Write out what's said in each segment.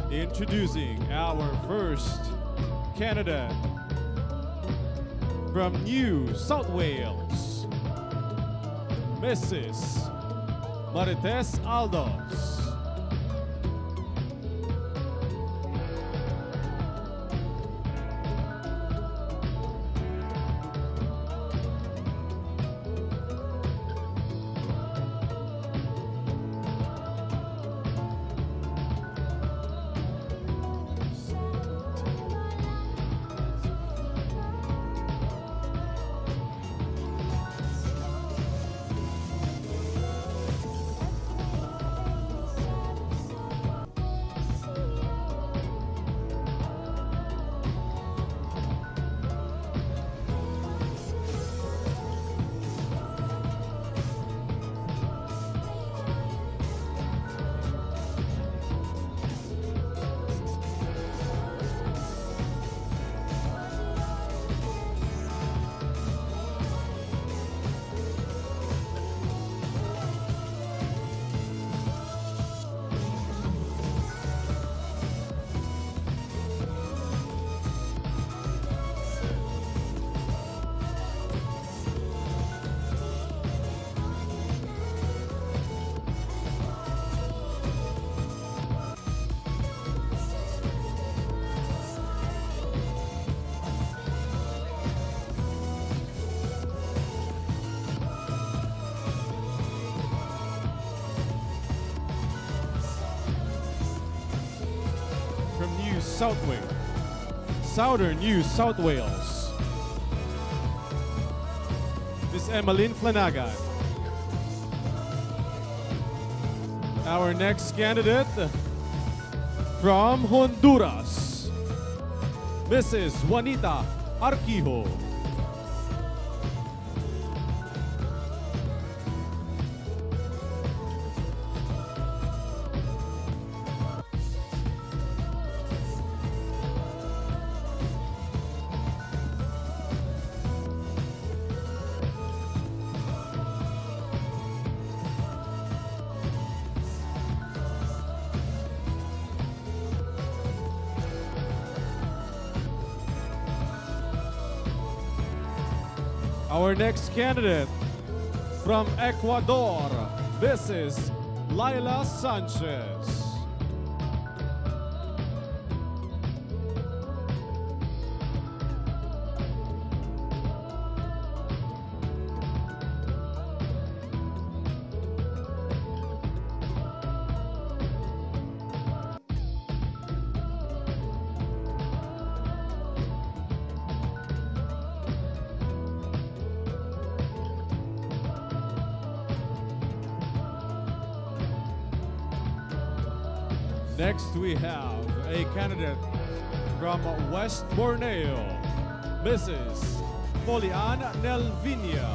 Introducing our first candidate from New South Wales, Mrs. Marites Aldos. Southern New South Wales, Miss Emmeline Flanagan. Our next candidate from Honduras, Mrs. Juanita Arquijo. Our next candidate from Ecuador, Mrs. Laila Sanchez. Next, we have a candidate from West Borneo, Mrs. Polian Nelvinia.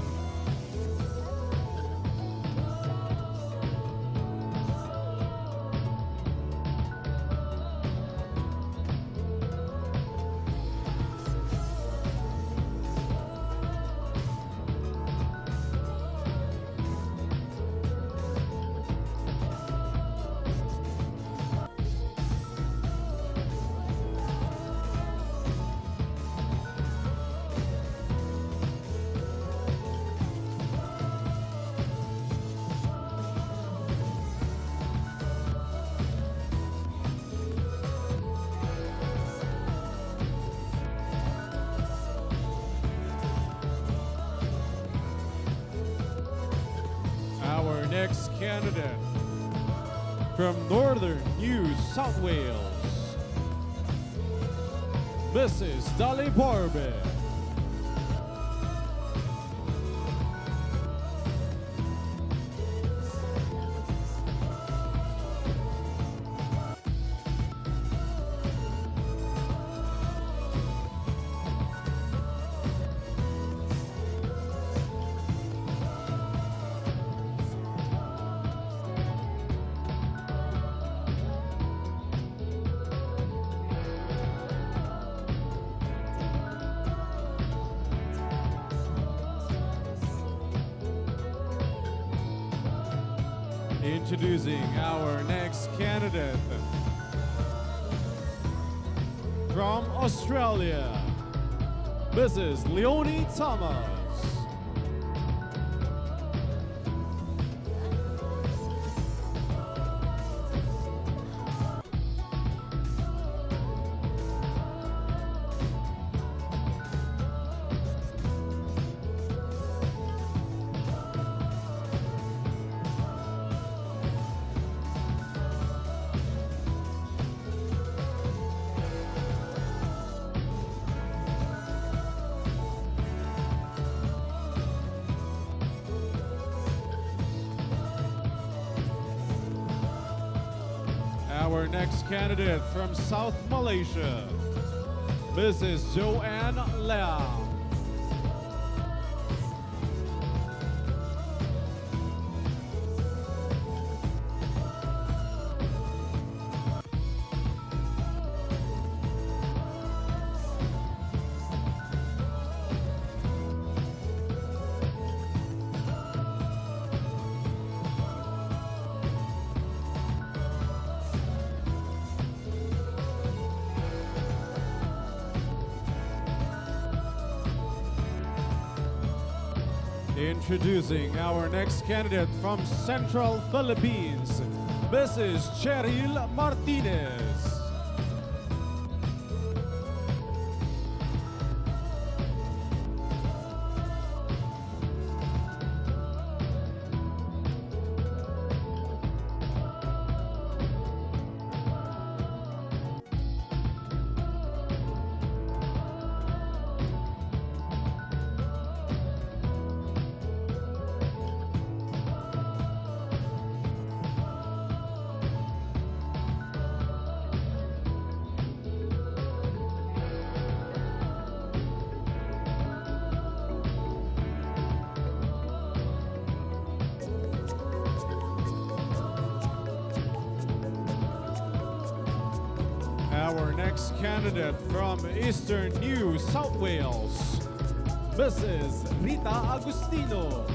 Our next candidate from Northern New South Wales, Mrs. Dali Barbe. Introducing our next candidate from Australia, Mrs. Leonie Thomas. Our next candidate from South Malaysia, Mrs. Joanne Lam. Introducing our next candidate from Central Philippines, Mrs. Cheryl Martinez. Our next candidate from Eastern New South Wales, Mrs. Rita Agustino.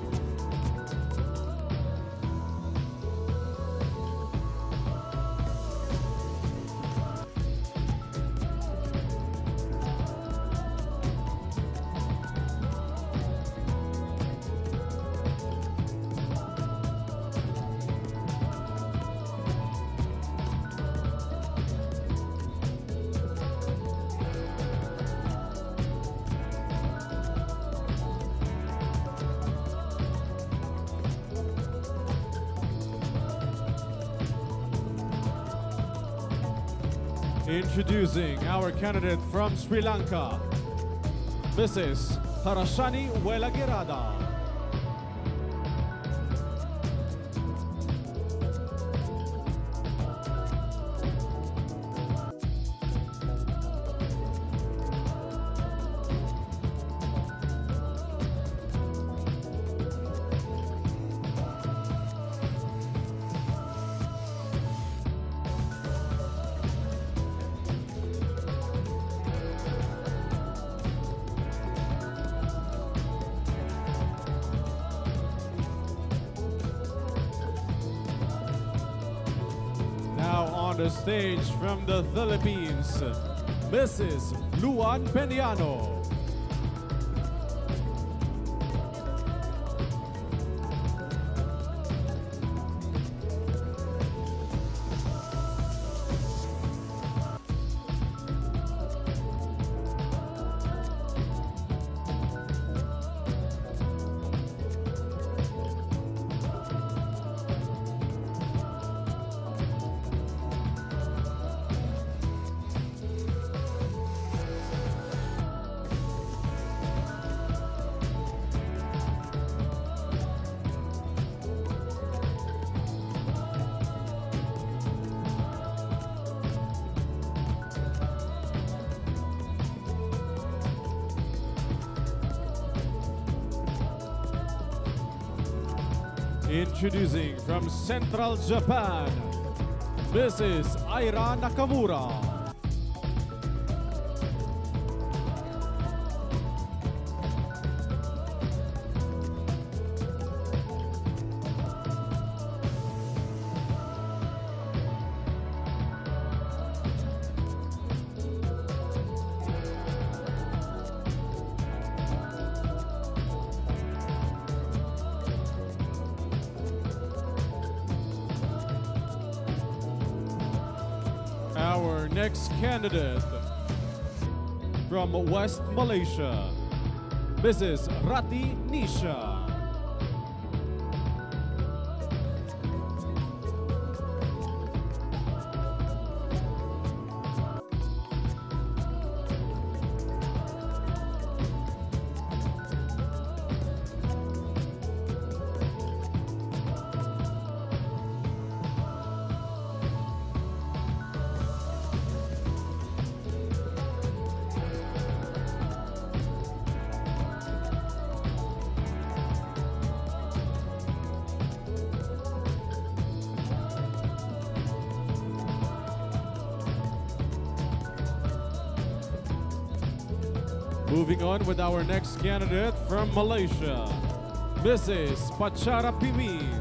Introducing our candidate from Sri Lanka, Mrs. Harashani Welagirada. Now on the stage from the Philippines, Mrs. Luan Beniano. Introducing from Central Japan, Mrs. Aira Nakamura. next candidate from West Malaysia, Mrs. Rati Nisha. Moving on with our next candidate from Malaysia, Mrs. Pachara Pimit.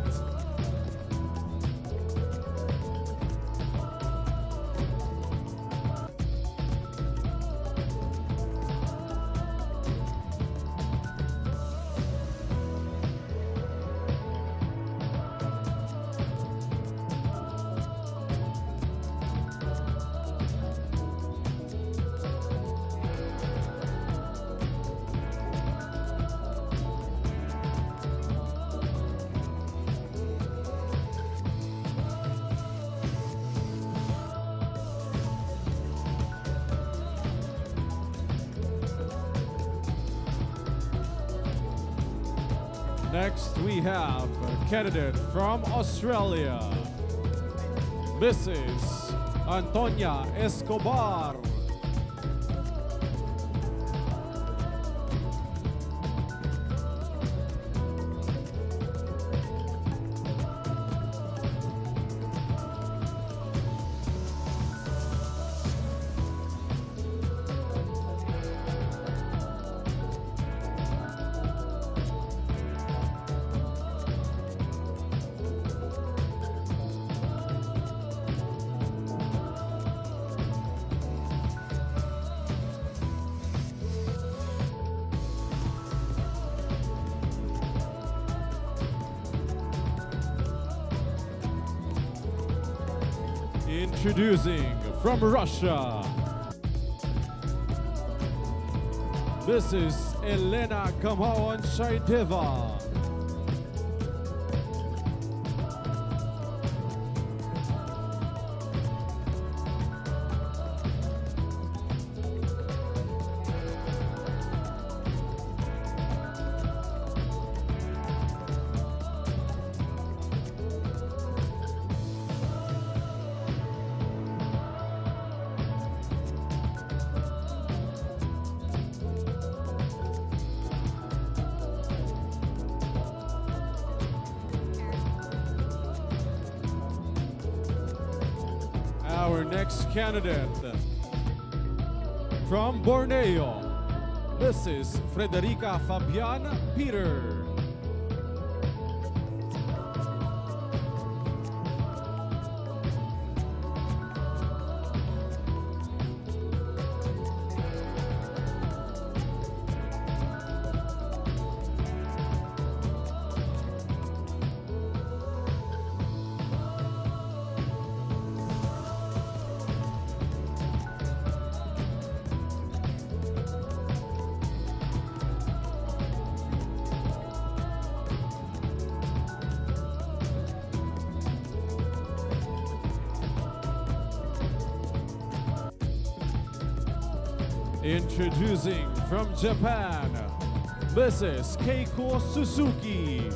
Next, we have a candidate from Australia, Mrs. Antonia Escobar. Introducing from Russia, Mrs. Elena Kamawan-Shaideva. Our next candidate from Borneo, Mrs. Frederica Fabian Peter. Introducing from Japan, Mrs. Keiko Suzuki.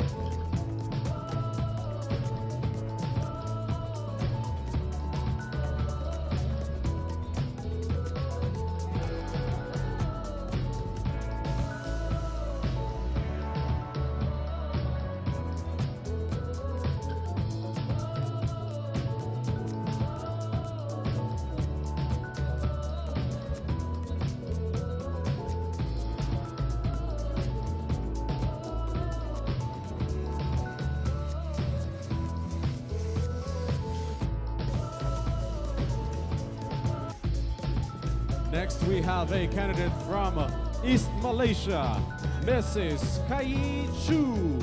Next, we have a candidate from East Malaysia, Mrs. Kai Chu.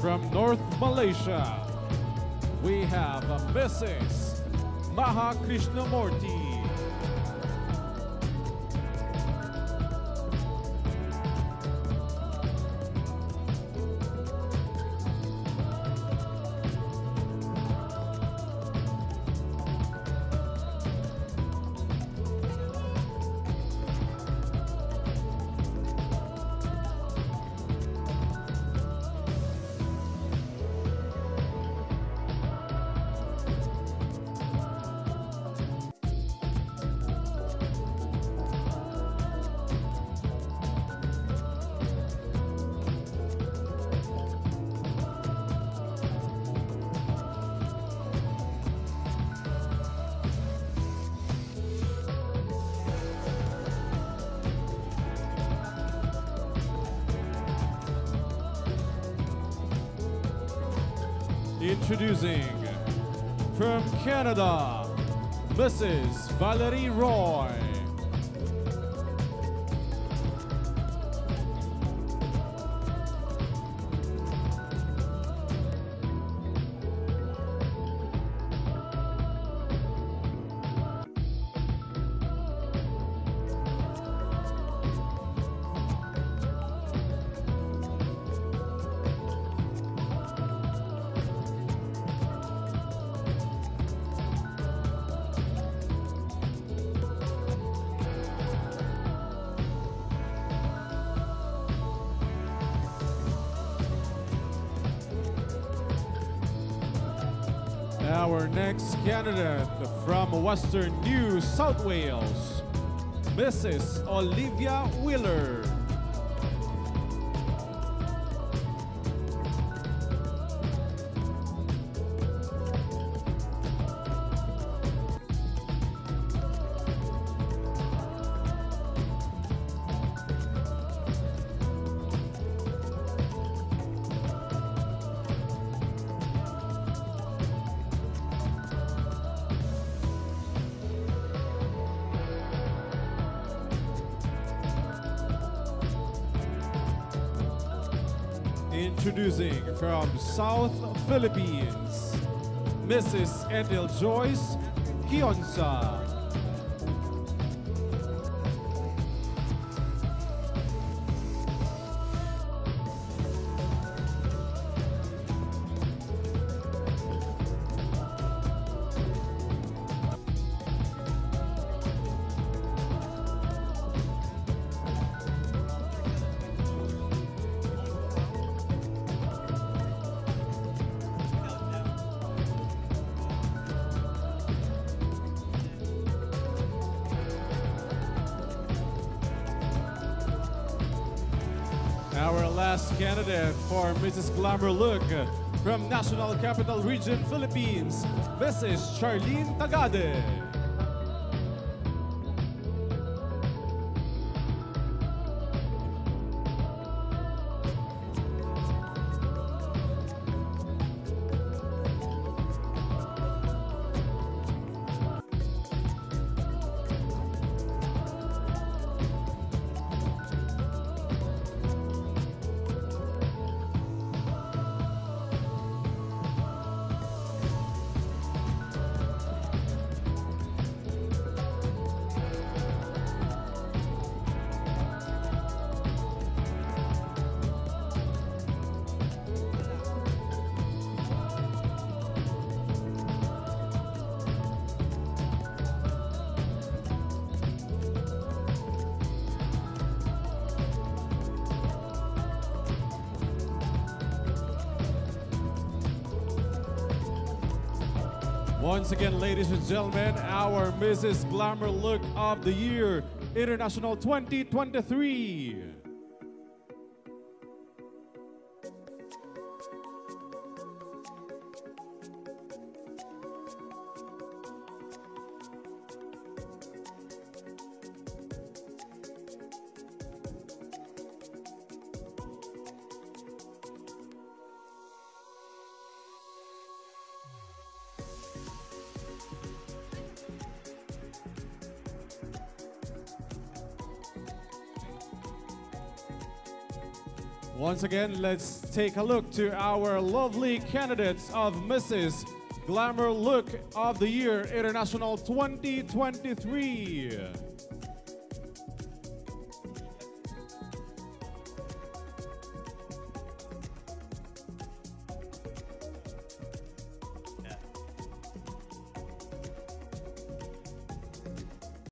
from North Malaysia, we have Mrs. Maha Krishnamurthy. Introducing from Canada, Mrs. Valerie Roy. Our next candidate from Western New South Wales, Mrs. Olivia Wheeler. Introducing from South Philippines, Mrs. Edel Joyce Hionsa. Our last candidate for Mrs. Glamour Look from National Capital Region, Philippines, Mrs. Charlene Tagade. Once again, ladies and gentlemen, our Mrs. Glamour Look of the Year International 2023. Once again, let's take a look to our lovely candidates of Mrs. Glamour Look of the Year International 2023.